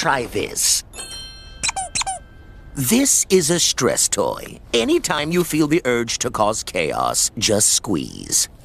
try this. This is a stress toy. Anytime you feel the urge to cause chaos, just squeeze.